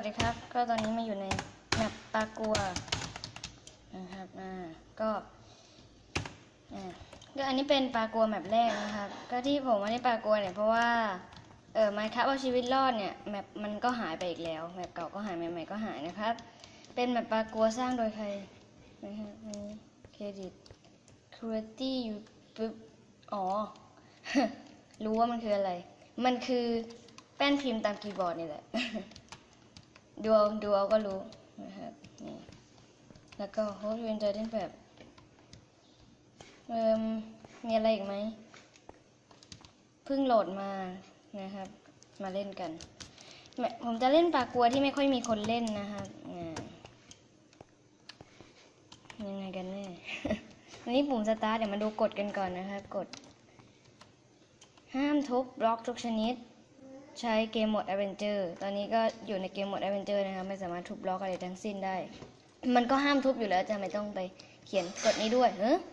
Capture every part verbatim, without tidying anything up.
ดีครับก็ตอนนี้มาอยู่ในแมปปากัวนะครับอ่าก็อ่าก็อันนี้เป็นปากัวแมปแรกนะครับก็ที่ผมมาที่ปากัวเนี่ยเพราะว่าเออไมค์ครับเอาชีวิตรอดเนี่ยแมปมันก็หายไปอีกแล้วแมปเก่าก็หายแมปใหม่ก็หายนะครับเป็นแมปปากัวสร้างโดยใครนะครับนี่เครดิต Creaty อยู่ปึ๊บอ๋อ รู้ว่ามันคืออะไรมันคือแป้นพิมพ์ตามคีย์บอร์ดนี่แหละ ดูเอาดูเอาก็รู้นะครับนี่แล้วก็โฮสต์เวนเจอร์ที่แบบเอ่มมีอะไรอีกไหมเพิ่งโหลดมานะครับมาเล่นกันผมจะเล่นปากัวที่ไม่ค่อยมีคนเล่นนะครับยังไงกันแน่ วันนี้ปุ่มสตาร์ทเดี๋ยวมาดูกฎกันก่อนนะครับกฎห้ามทุบบล็อกทุกชนิดใช้เกมโหมด Adventure ตอนนี้ก็อยู่ในเกมโหมด Adventure นะครับไม่สามารถทุบบล็อกอะไรทั้งสิ้นได้มันก็ห้ามทุบอยู่แล้วจะไม่ต้องไปเขียนกฎนี้ด้วยเออ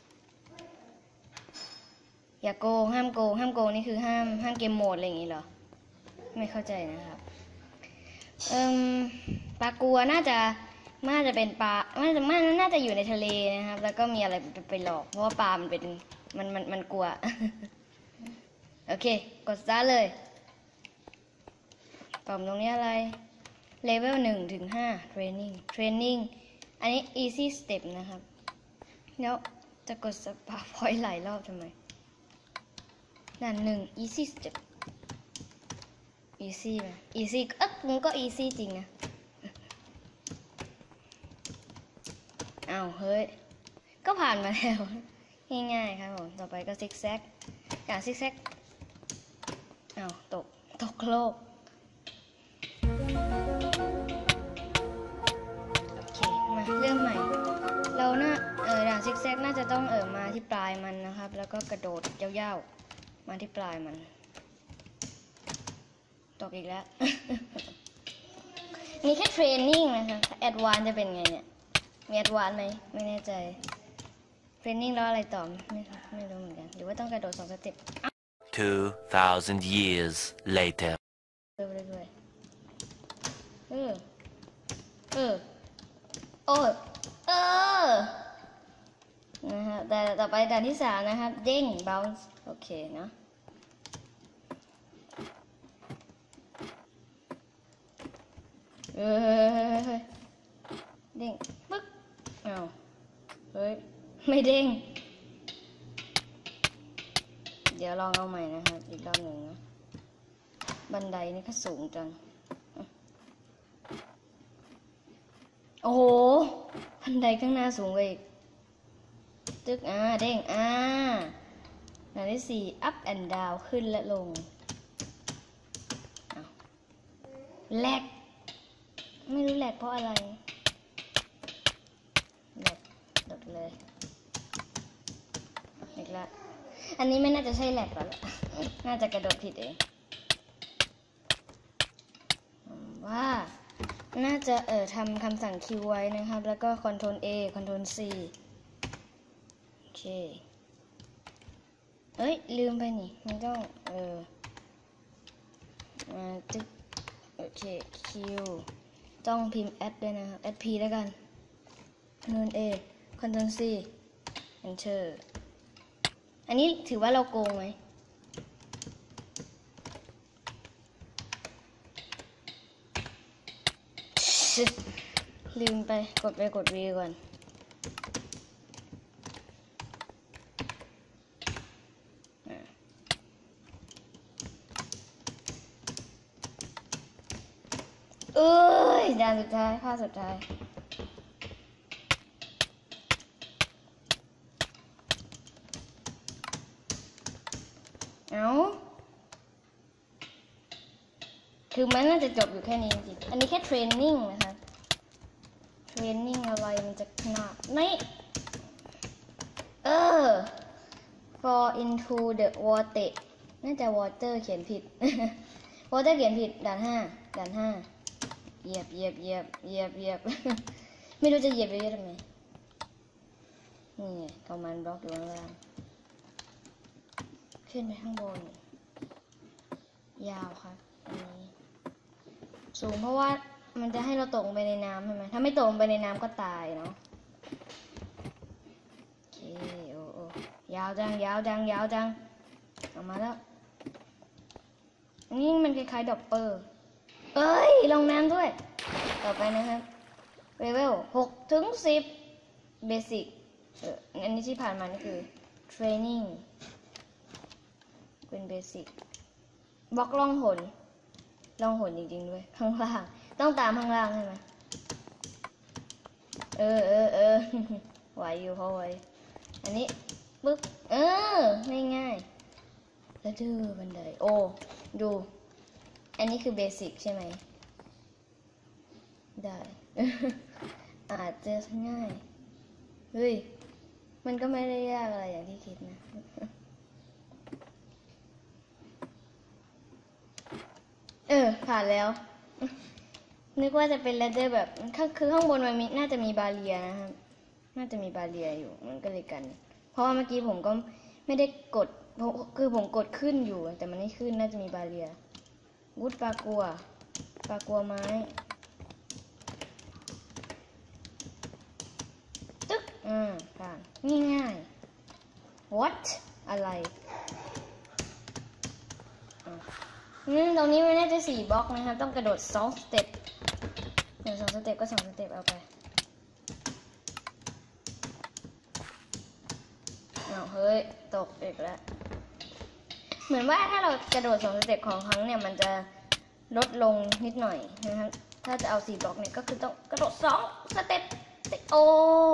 อย่าโกงห้ามโกงห้ามโกงนี่คือห้ามห้ามเกมโหมดอะไรอย่างนี้เหรอไม่เข้าใจนะครับเอ่มปลากัวน่าจะน่าจะเป็นปลาน่าจะน่าจะอยู่ในทะเลนะครับแล้วก็มีอะไรไปหลอกเพราะว่าปลามันเป็นมันมันมันกลัว โอเคกดสตาร์ทเลยปุ่มตรงนี้อะไรเลเวลหนึ่งถึงห้า training training อันนี้ easy step นะครับแล้วจะกดสปาพอยต์หลายรอบทำไมด่านหนึ่ง easy step easy ไหม easy เอ๊ะมันก็ easy จริงนะอ้าวเฮ้ยก็ผ่านมาแล้วง่ายๆครับผมต่อไปก็ซิกแซกอย่างซิกแซกอ้าวตกตกโลกโอเคมาเริ่มใหม่เราน่าเออด่านซิกแซกน่าจะต้องเออมาที่ปลายมันนะครับแล้วก็กระโดดยาวๆมาที่ปลายมันตกอีกแล้ว นี่แค่เทรนนิ่งนะครับแอดวานซ์จะเป็นไงเนี่ยมีแอดวานซ์ไหมไม่แน่ใจเทรนนิ่งแล้วอะไรต่อไม่ไม่รู้เหมือนกันหรือว่าต้องกระโดดสองสเต็ป two thousand years later เริ่มเรื่อยๆเออเออโอ้เออนะฮะแต่ต่อไปด่านที่สามนะครับเด้ง bounce โอเคเนาะเออเด้งปึ๊กอ้าวเฮ้ยไม่เด้งเดี๋ยวลองเอาใหม่นะครับอีกรอบหนึ่งนะบันไดนี่ก็สูงจังโอ้โหบันไดข้างหน้าสูงไปอีกตึกอ่าเด้งอ่าด่านที่สี่ up and down ขึ้นและลงแลกไม่รู้แลกเพราะอะไรแลกดดเลยอีกแล้วอันนี้ไม่น่าจะใช่แลกหรอกน่าจะกระโดดผิดเองว่าน่าจะเอ่อทำคำสั่งคิวไว้นะครับแล้วก็ control A control C โอเคเอ้ยลืมไปนี่มันต้องเออมาตึ๊กโอเค Q ต้องพิมพ์ add ด้วยนะครับ add P แล้วกัน control A control C enter อันนี้ถือว่าเราโกงไหมลืมไปกดไปกด V ก่อนเอ้ยด่านสุดท้ายภาคสุดท้ายเอาคือมันน่าจะจบอยู่แค่นี้จริงอันนี้แค่เทรนนิ่งนะคะเทรนนิ่งอะไรมันจะขนาดนี้เออ fall into the water น่าจะ water เขียนผิด water เขียนผิดด่านห้าด่านห้าเหยียบเหยียบเหยียบเหยียบเหยียบ ไม่รู้จะเหยียบไปเยอะทำไมนี่ไงคอมมานด์บล็อกอยู่ข้างล่างขึ้นไปข้างบนยาวครับอันนี้สูงเพราะว่ามันจะให้เราตกไปในน้ำใช่ไหมถ้าไม่ตกไปในน้ำก็ตายเนาะโอเคโอ้โอ้ยาวจังยาวจังยาวจังออกมาแล้วอันนี้มันคล้ายๆดอปเปอร์เอ้ยลงน้ำด้วยต่อไปนะครับเลเวลหกถึงสิบเบสิกเอออันนี้ที่ผ่านมานี่คือเทรนนิ่งเป็นเบสิกบล็อกล่องหนล่องหนจริงๆด้วยข้างล่างต้องตามข้างล่างใช่ไหมเออเออเออไหวอยู่พอไหวอันนี้ปึ๊บเออง่ายๆแล้วดูบันไดโอ้ดูอันนี้คือเบสิกใช่ไหมได้ อาจจะง่ายเฮ้ยมันก็ไม่ได้ยากอะไรอย่างที่คิดนะเออผ่านแล้วนึกว่าจะเป็นเลเดอร์แบบคือข้างบนมันมีน่าจะมีบาเรียนะครับน่าจะมีบาเรียอยู่มันก็เลยกันเพราะว่าเมื่อกี้ผมก็ไม่ได้กดคือผมกดขึ้นอยู่แต่มันไม่ขึ้นน่าจะมีบาเรียวุฒปลากัวปลากัวไม้ตึ๊กอืมผ่านง่ายๆ what อะไรนี่ตรงนี้มันน่าจะสี่บล็อกนะครับต้องกระโดดสองสเต็ปหนึ่งสองสเต็ปก็สองสเต็ปเอาไปเอาเฮ้ยตกอีกแล้วเหมือนว่าถ้าเรากระโดดสองสเต็ปของครั้งเนี่ยมันจะลดลงนิดหน่อยนะครับถ้าจะเอาสี่บล็อกเนี่ยก็คือต้องกระโดดสองสเต็ปโอ้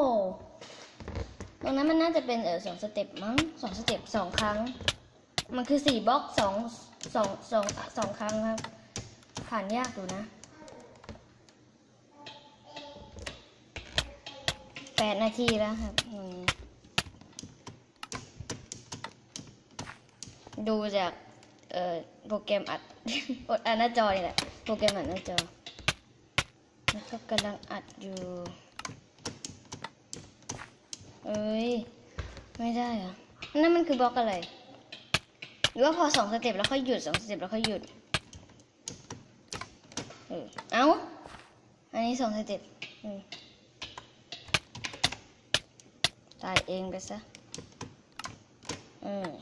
ตรงนั้นมันน่าจะเป็นเออสองสเต็ปมั้งสองสเต็ปสองครั้งมันคือสี่บล็อกสองสองสองสองครั้งครับผ่านยากอยู่นะแปดนาทีแล้วครับดูจากเอ่อโปรแกรมอัดอดอัดหน้าจอนี่แหละโปรแกรมอัดหน้าจอแล้วก็กำลังอัดอยู่เอ้ยไม่ได้เหรอนั่นมันคือบล็อกอะไรหรือว่าพอสองสเต็ปแล้วค่อยหยุดสองสเต็ปแล้วค่อยหยุดเออเอ้าอันนี้สองสเต็ปตายเองไปซะอืม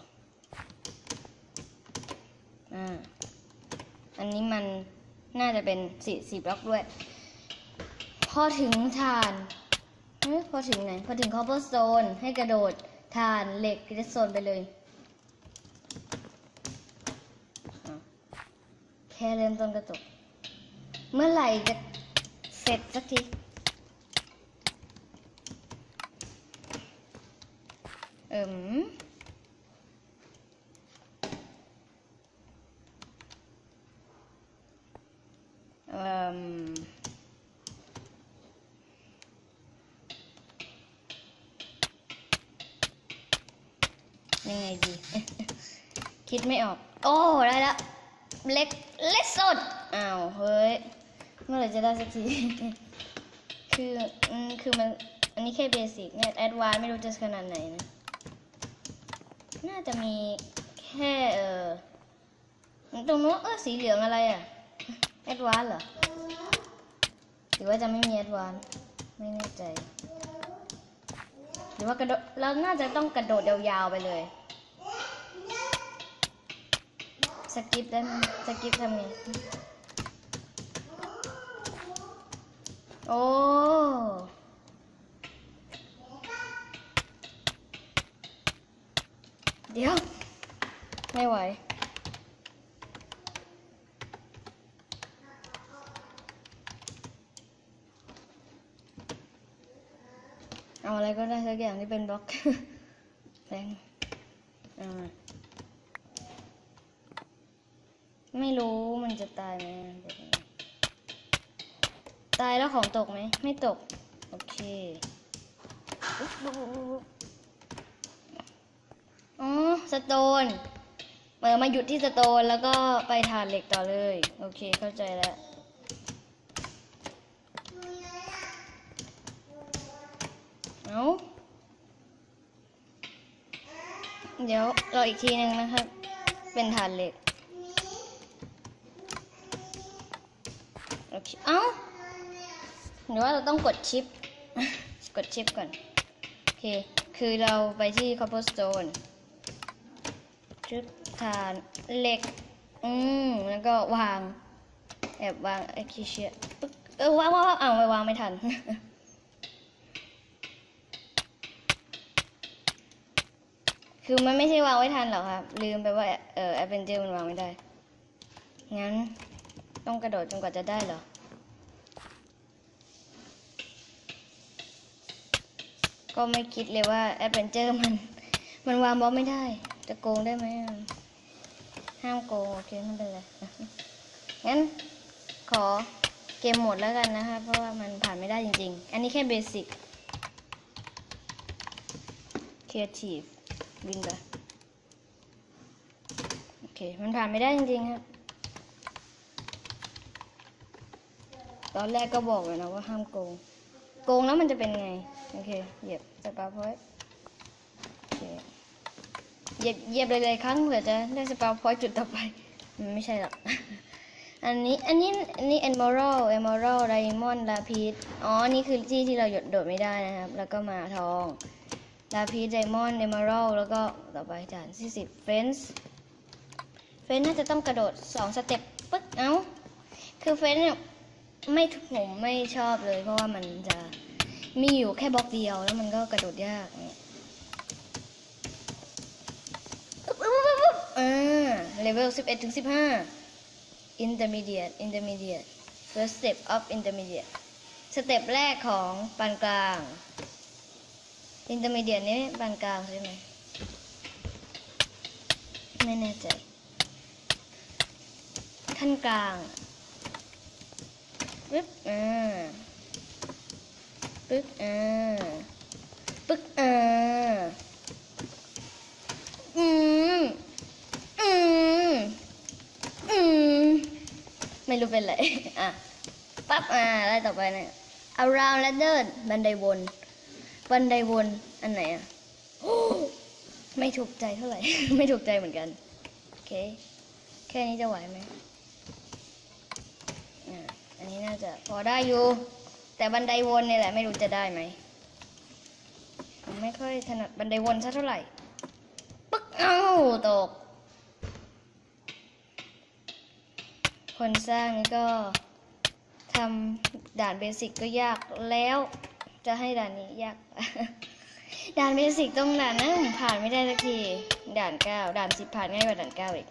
อ่าอันนี้มันน่าจะเป็นสี่สี่บล็อกด้วยพอถึงฐานเฮ้ยพอถึงไหนพอถึงคอปเปอร์สโตนให้กระโดดฐานเหล็กเรดโซนไปเลยแค่เริ่มต้นกระตุกเมื่อไหร่จะเสร็จสักทีเอิมเอิมยังไงดี คิดไม่ออกโอ้ได้แล้วเล็กเล็กสุดอ้าวเฮ้ยเมื่อไหร่จะได้สักที คืออืมคือมันอันนี้แค่เบสิกเนี่ยแอดวานซ์ไม่รู้จะขนาดไหนนะน่าจะมีแค่เออตรงนู้นเออสีเหลืองอะไรอ่ะแอดวานซ์เหรอหรือว่าจะไม่มีแอดวานซ์ไม่แน่ใจหรือว่ากระโดดเราน่าจะต้องกระโดดยาวๆไปเลยสกิปได้ไหมสกิปทำไงโอ้เดี๋ยวไม่ไหวเอาอะไรก็ได้สักอย่างที่เป็นบล็อกแรงอ่าไม่รู้มันจะตายไหมตายแล้วของตกไหมไม่ตกโอเคอ๋อสโตนเออมาหยุดที่สโตนแล้วก็ไปฐานเหล็กต่อเลยโอเคเข้าใจแล้วเอาเดี๋ยวรออีกทีนึงนะครับเป็นฐานเหล็กโอเคเอ้าหรือว่าเราต้องกดชิป กดชิปก่อนโอเคคือเราไปที่ cobblestone ชุดฐานเหล็กอืมแล้วก็วางแอบวางไอคิเชียปึ๊กเออวางวางอ้าวไม่วางไม่ทัน คือมันไม่ใช่วางไว้ทันหรอกครับลืมไปว่าเออแอปเปิลเจอร์มันวางไม่ได้งั้นต้องกระโดดจนกว่าจะได้เหรอก็ไม่คิดเลยว่าแอดเวนเจอร์มันมันวางบล็อกไม่ได้จะโกงได้ไหมห้ามโกงโอเคไม่เป็นไร งั้นขอเกมโหมดแล้วกันนะคะเพราะว่ามันผ่านไม่ได้จริงๆอันนี้แค่เบสิกครีเอทีฟวิ่งไปโอเคมันผ่านไม่ได้จริงๆครับตอนแรกก็บอกเลยนะว่าห้ามโกงโกงแล้วมันจะเป็นไงโอเคเหยียบสปาพอยต์โอเคเหยียบเหยียบหลายๆครั้งเผื่อจะได้สปาพอยต์จุดต่อไปมันไม่ใช่หรอก อันนี้อันนี้อันนี้ emerald emerald diamond lapis อ๋อนี่คือที่ที่เราหยดโดดไม่ได้นะครับแล้วก็มาทอง lapis diamond emerald แล้วก็ต่อไปด่านที่สิบ fence fence น่าจะต้องกระโดดสองสเต็ปปึ๊กเอ้าคือ fence เนี่ยไม่ผมไม่ชอบเลยเพราะว่ามันจะมีอยู่แค่บล็อกเดียวแล้วมันก็กระโดดยากอ่าเลเวลสิบเอ็ดถึงสิบห้า intermediate intermediate first step of intermediate สเต็ปแรกของปานกลาง intermediate นี้ปานกลางใช่ไหมไม่แน่ใจขั้นกลางปึ๊บอ่าปึ๊บอ่าปึ๊บอ่าอืมอืมอืมไม่รู้เป็นไรอ่ะปั๊บอ่าอะไรต่อไปเนี่ย around ladder บันไดวนบันไดวนอันไหนอ่ะ ไม่ถูกใจเท่าไหร่ ไม่ถูกใจเหมือนกันโอเคแค่นี้จะไหวไหมอ่าอันนี้น่าจะพอได้อยู่แต่บันไดวนนี่แหละไม่รู้จะได้ไหมผมไม่ค่อยถนัดบันไดวนสักเท่าไหร่ปึ๊กเอ้าตกคนสร้างนี่ก็ทำด่านเบสิกก็ยากแล้วจะให้ด่านนี้ยาก ด่านเบสิกตรงด่านนั้นผ่านไม่ได้สักทีด่านเก้าด่านสิบผ่านง่ายกว่าด่านเก้าอีก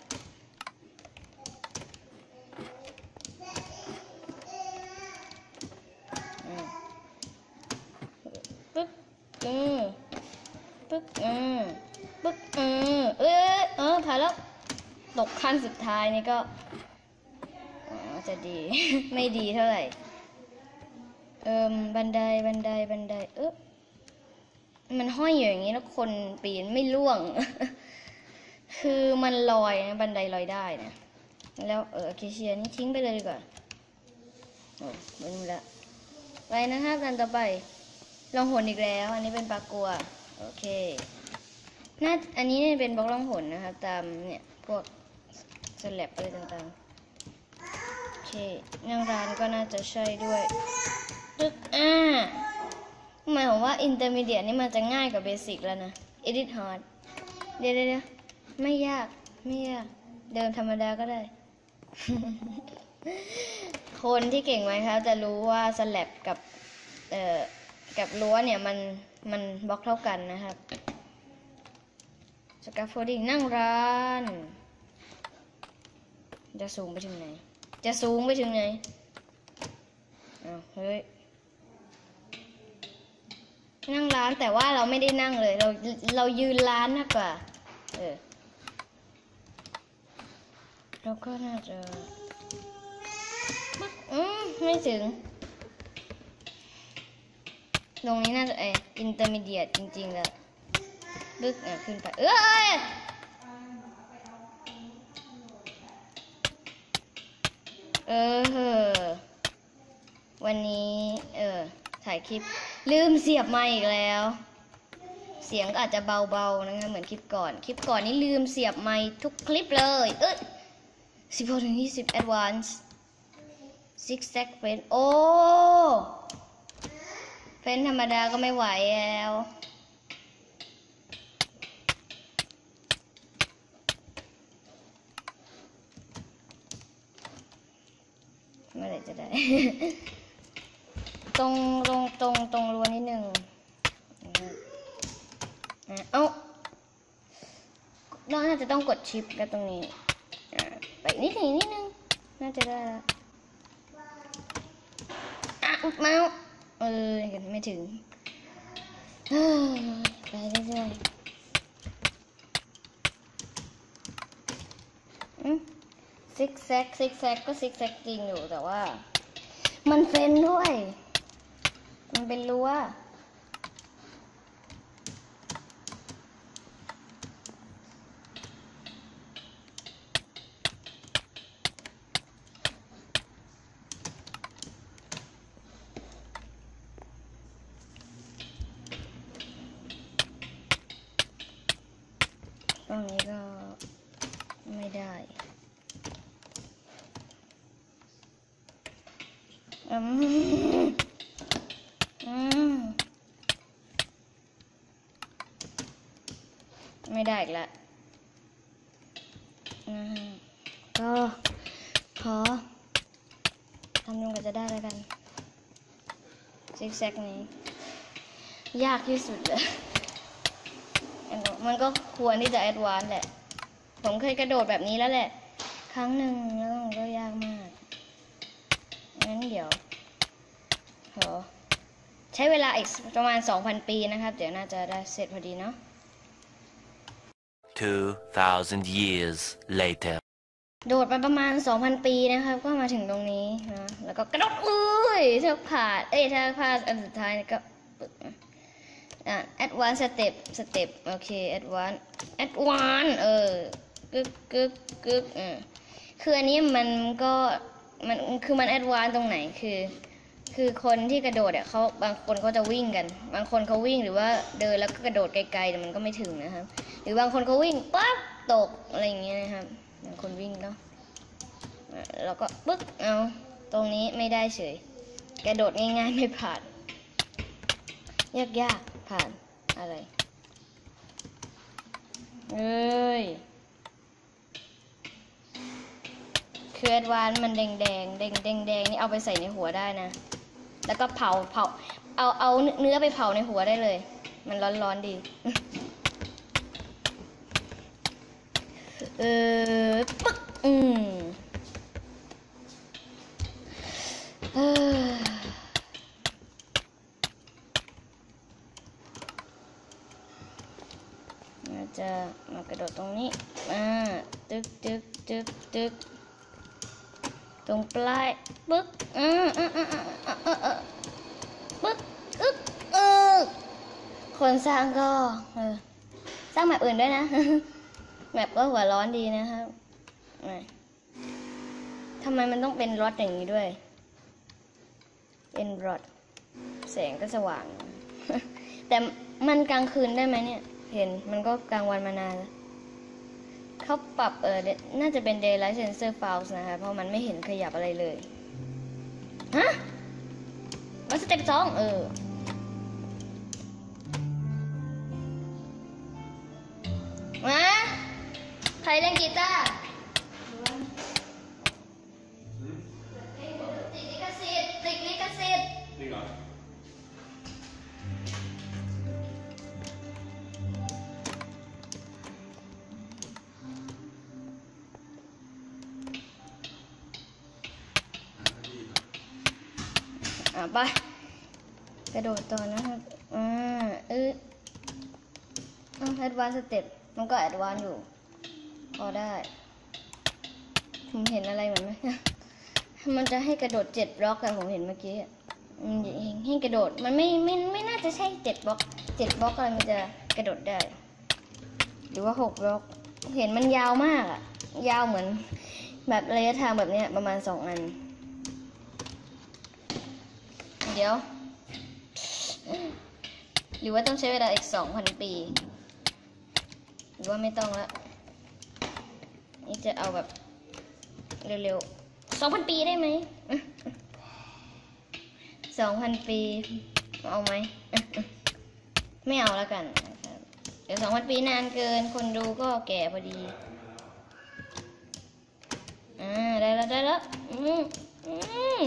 ปึ๊กเออปึ๊กเออปึ๊กเออเออเออผ่านแล้วตกขั้นสุดท้ายนี่ก็จะดี ไม่ดีเท่าไหร่เอิมบันไดบันไดบันไดเออมันห้อยอยู่อย่างนี้แล้วคนปีนไม่ล่วง คือมันลอยนะบันไดลอยได้นะแล้วเออเคเชียนี่ทิ้งไปเลยดีกว่าโอ้ไม่รู้ละไปนะครับกันต่อไปลองหนอีกแล้วอันนี้เป็นปลากัวโอเคน่าอันนี้เนี่ยเป็นบล็อกลองหนนะครับตามเนี่ยพวกสแลบอะไรต่างๆโอเคนั่งร้านก็น่าจะใช่ด้วยตึ๊กอ่าหมายความว่า intermediate นี่มันจะง่ายกว่า basic แล้วนะ edit hard เดี๋ยวเดี๋ยวไม่ยากไม่ยากเดินธรรมดาก็ได้ คนที่เก่งไหมครับจะรู้ว่าสแลบกับเอ่อกับรั้วเนี่ยมันมันบล็อกเท่ากันนะครับสกาโฟลดิ้งนั่งร้านจะสูงไปถึงไหนจะสูงไปถึงไหนอ้าวเฮ้ยนั่งร้านแต่ว่าเราไม่ได้นั่งเลยเราเรายืนร้านมากกว่าเออแล้วก็น่าจะอืมไม่ถึงตรงนี้น่าจะเอออินเตอร์มีเดียตจริงๆแล้วบึ๊กอ่ะขึ้นไปเอ้ยเออวันนี้เออถ่ายคลิปลืมเสียบไมค์อีกแล้วเสียงก็อาจจะเบาๆนะคะเหมือนคลิปก่อนคลิปก่อนนี่ลืมเสียบไมค์ทุกคลิปเลยเอ้ยสิบหกถึงยี่สิบ advance six second โอ้เฟ้นธรรมดาก็ไม่ไหวแล้วเมื่อไหร่จะได้ ตรงตรงตรงตรงรั้วนิดหนึ่งเอ้าน่าจะต้องกดชิปกันตรงนี้ไปนิดหนึ่งนิดนึงน่าจะได้แล้วอ่ะเมาส์เออไม่ถึงไปเรื่อยๆซิกแซกซิกแซกก็ซิกแซกจริงอยู่แต่ว่ามันเฟ้นด้วยมันเป็นรั้วตรงนี้ก็ไม่ได้อืมอืมไม่ได้อีกแล้วอืมก็ขอทำยังไงจะได้แล้วกันซิกแซกนี้ยากที่สุดเลยมันก็ควรที่จะแอดวานซ์แหละผมเคยกระโดดแบบนี้แล้วแหละครั้งหนึ่งแล้วมันก็ยากมากงั้นเดี๋ยวขอใช้เวลาอีกประมาณ สองพัน ปีนะครับเดี๋ยวน่าจะได้เสร็จพอดีเนาะ two thousand years later โดดมาประมาณ สองพัน ปีนะครับก็มาถึงตรงนี้นะแล้วก็กระโดดอุ้ยถ้าผ่านเอ้ยถ้าพลาดอันสุดท้ายก็อ่ะ advance step step โอเค advance advance เออกึกกึกกึกอ่าคืออันนี้มันก็มันคือมัน advance ตรงไหนคือคือคนที่กระโดดอ่ะเขาบางคนเขาจะวิ่งกันบางคนเขาวิ่งหรือว่าเดินแล้วก็กระโดดไกลๆแต่มันก็ไม่ถึงนะครับหรือบางคนเขาวิ่งปั๊บตกอะไรอย่างเงี้ยนะครับบางคนวิ่งเนาะแล้วก็ปึ๊กเอาตรงนี้ไม่ได้เฉยกระโดดง่ายๆไม่ผ่านยากๆผ่านอะไรเอ้ยคือแอดวานซ์มันแดงแดงแดงแดงแดงนี่เอาไปใส่ในหัวได้นะแล้วก็เผาเผาเอาเอาเนื้อไปเผาในหัวได้เลยมันร้อนๆดีเออปึ๊กอืมเออจะมากระโดดตรงนี้อ่าตึกตึกตึกตึกตรงปลายปึ๊กอ่าอ่าอ่าอ่าอ่าปึ๊กอึ๊กเออคนสร้างก็เออสร้างแบบอื่นด้วยนะแบบก็หัวร้อนดีนะครับทำไมมันต้องเป็นรถอย่างนี้ด้วยเป็นรถแสงก็สว่างแต่มันกลางคืนได้ไหมเนี่ยเห็นมันก็กลางวันมานานแล้วเขาปรับเออน่าจะเป็น daylight sensor files นะคะเพราะมันไม่เห็นขยับอะไรเลยฮะมาสเต็ปสองเออมาใครเล่นกีตาร์ติดลิขสิทธิ์ติดลิขสิทธิ์จริงเหรอไปกระโดดต่อนะครับอ่าเออแอดวานซ์สเต็ปมันก็แอดวานซ์อยู่พอได้ผมเห็นอะไรเหมือนไหมมันจะให้กระโดดเจ็ดบล็อกอะผมเห็นเมื่อกี้ให้กระโดดมันไม่ไม่ไม่น่าจะใช่เจ็ดบล็อกเจ็ดบล็อกอะไรมันจะกระโดดได้หรือว่าหกบล็อกเห็นมันยาวมากอะยาวเหมือนแบบระยะทางแบบเนี้ยประมาณสองอันเดี๋ยวหรือว่าต้องใช้เวลาอีกสองพันปีหรือว่าไม่ต้องละนี่จะเอาแบบเร็วๆสองพันปีได้ไหมสองพันปีเอาไหม ไม่เอาแล้วกันนะครับเดี๋ยวสองพันปีนานเกินคนดูก็แก่พอดีอ่าได้แล้วได้แล้วอืมอืม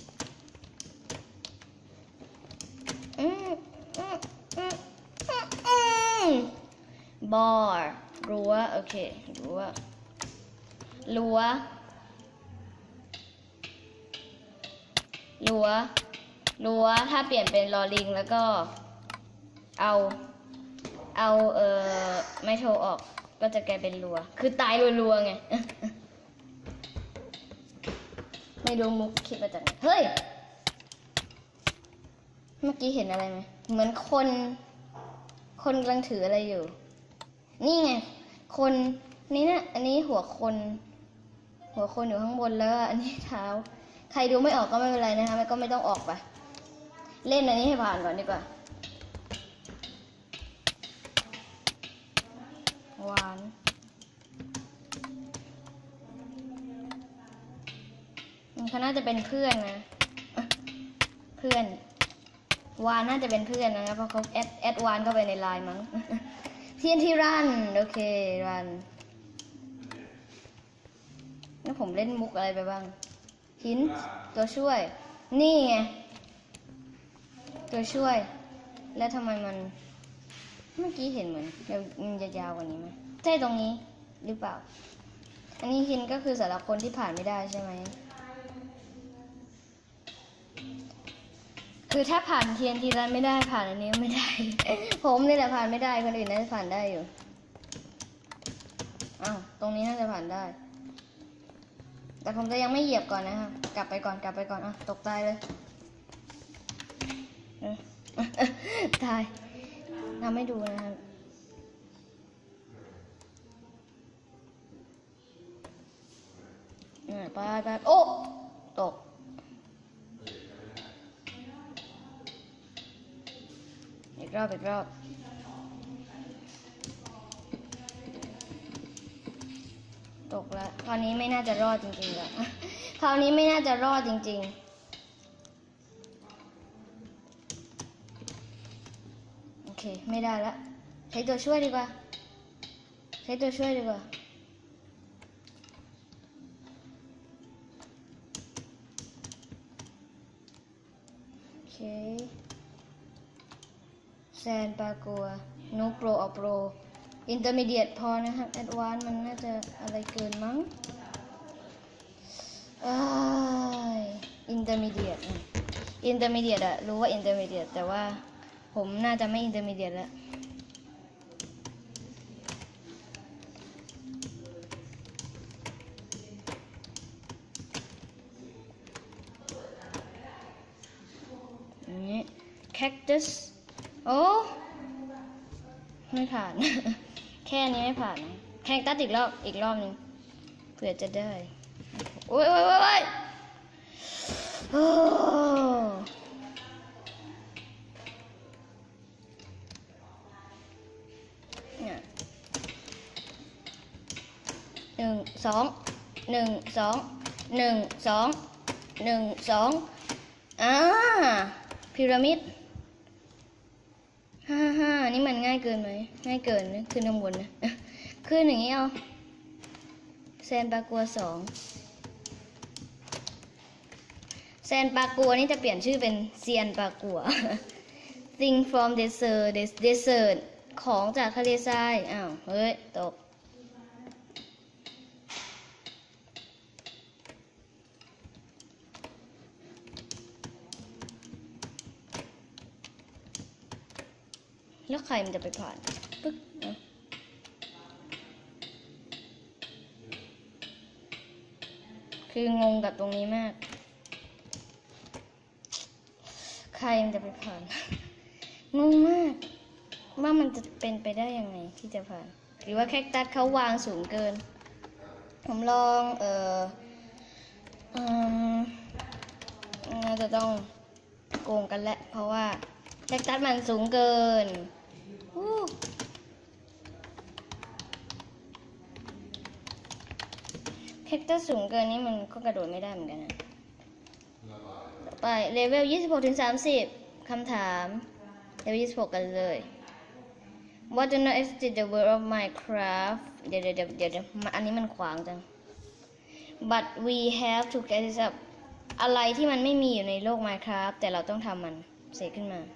อืมอืมอืมอืมบอร์รั้วโอเครั้วรั้วรั้วรั้วถ้าเปลี่ยนเป็นลอลิงแล้วก็เอาเอาเอ่อไม่โทรออกก็จะกลายเป็นรัวคือตายรัวๆไง ไม่รู้มุกคิดมาจากไหนเฮ้ยเมื่อกี้เห็นอะไรไหมเหมือนคนคนกำลังถืออะไรอยู่นี่ไงคนนี่นะอันนี้หัวคนหัวคนอยู่ข้างบนแล้วอันนี้เท้าใครดูไม่ออกก็ไม่เป็นไรนะคะก็ไม่ต้องออกไปเล่นอันนี้ให้ผ่านก่อนดีกว่าหวานเขาน่าจะเป็นเพื่อนนะเพื่อนวานน่าจะเป็นเพื่อนนะครับเพราะเขาแอดแอดวานเข้าไปในไลน์มั้งเทียนที่รันโอเครันแล้วผมเล่นมุกอะไรไปบ้างหินตัวช่วยนี่ไงตัวช่วยแล้วทำไมมันเมื่อกี้เห็นเหมือนมันจะยาวกว่านี้ไหมใช่ตรงนี้หรือเปล่าอันนี้หินก็คือสำหรับคนที่ผ่านไม่ได้ใช่ไหมคือถ้าผ่านเทียนทีรันไม่ได้ผ่านอันนี้ไม่ได้ ผมนี่แหละผ่านไม่ได้คนอื่นน่าจะผ่านได้อยู่อ้าวตรงนี้น่าจะผ่านได้แต่ผมจะยังไม่เหยียบก่อนนะครับกลับไปก่อนกลับไปก่อนอ่ะตกตายเลยตายทำให้ดูนะครับไปไปโอ้ตกอีกรอบอีกรอบตกแล้วคราวนี้ไม่น่าจะรอดจริงๆแล้วคราวนี้ไม่น่าจะรอดจริงๆโอเคไม่ได้แล้วใช้ตัวช่วยดีกว่าใช้ตัวช่วยดีกว่าโอเคแซนปากัวนูโปรอโปรอินเตอร์มีเดียตพอนะครับแอดวานซ์มันน่าจะอะไรเกินมั้งอินเตอร์มีเดียตอินเตอร์มีเดียตอะรู้ว่าอินเตอร์มีเดียตแต่ว่าผมน่าจะไม่อินเตอร์มีเดียตแล้วอย่างนี้แคคตัสโอ้ไม่ผ่าน แค่นี้ไม่ผ่านนะแคคตัสอีกรอบอีกรอบนึงเผื่อจะได้โอ้ยโอ้ยโอ้ยโอ้เนี่ยหนึ่งสองหนึ่งสองหนึ่งสองหนึ่งสองอ่าพีระมิดฮ่าฮ่านี่มันง่ายเกินไหมง่ายเกินนะขึ้นข้างบนนะขึ้นอย่างนี้เอาแซนปากัวสองแซนปากัวนี่จะเปลี่ยนชื่อเป็นเซียนปากัว Thing from desert desert ของจากทะเลทรายอ้าวเฮ้ยตกแล้วใครมันจะไปผ่านปึ๊กคืองงกับตรงนี้มากใครมันจะไปผ่าน งงมากว่ามันจะเป็นไปได้ยังไงที่จะผ่านหรือว่าแคคตัสเขาวางสูงเกินผมลองเอออืมน่าจะต้องโกงกันแหละเพราะว่าแคคตัสมันสูงเกินแคคตัสสูงเกินนี่มันก็กระโดดไม่ได้เหมือนกันนะต่อไปเลเวลยี่สิบหกถึงสามสิบใคำถามเลเวลยี่สิบหกกันเลย What do not exist in the world of Minecraft เดี๋ยวเดี๋ยวเดี๋ยวเดี๋ยวอันนี้มันขวางจัง But we have to get it up อะไรที่มันไม่มีอยู่ในโลก Minecraft แต่เราต้องทำมันเสกขึ้นมา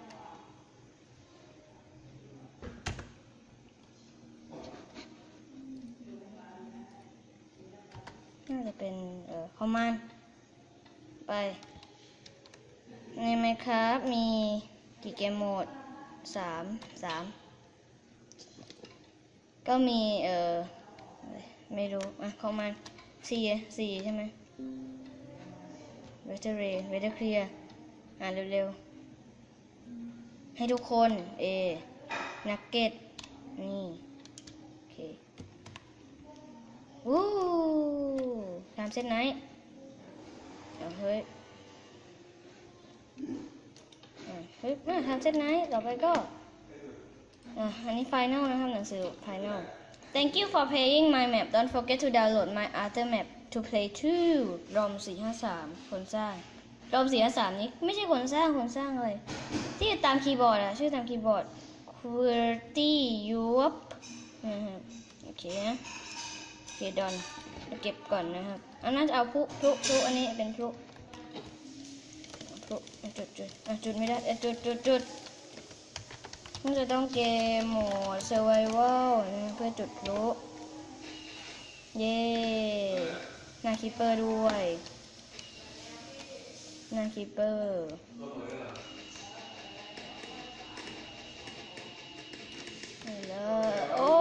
น่าจะเป็นเอ่อ command ไปใน Minecraft มีกี่เกมโหมดสามสามก็มีเอ่อไม่รู้อ่ะ command สี่สี่ใช่ไหม weather ray weather clear อ่านเร็วๆให้ทุกคน A nugget นี่โอเควู้ทำเซตไหนเอาเฮ้ยอ่ะเฮ้ยมาทำเซตไหนต่อไปก็อ่ะอันนี้ final นะครับหนังสือ final Thank you for playing my map Don't forget to download my other map to play too รอมสี่ห้าสามคนสร้างรอมสี่ห้าสามนี้ไม่ใช่คนสร้างคนสร้างเลยที่ตามคีย์บอร์ดอะชื่อตามคีย์บอร์ด Qwerty Europe นะครับโอเคนะโอเคดอนเก็บก่อนนะครับอันนั้นจะเอาพลุพลุพลุอันนี้เป็นพลุพลุจุดจุดอ่ะจุดไม่ได้จุดจุดจุดมันจะต้องเกมโหมด survival เพื่อจุดพลุเย้หน้าคีเปอร์ด้วยหน้าคีเปอร์นี่เลยโอ้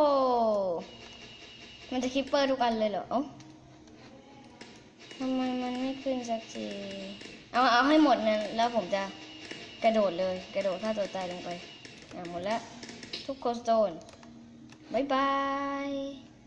มันจะคีเปอร์ทุกอันเลยเหรอเอ้าทำไมมันไม่ขึ้นสักทีเอาเอาให้หมดนั้นแล้วผมจะกระโดดเลยกระโดดฆ่าตัวตายลงไปอ่ะหมดแล้วทุกโคสโตนบายบาย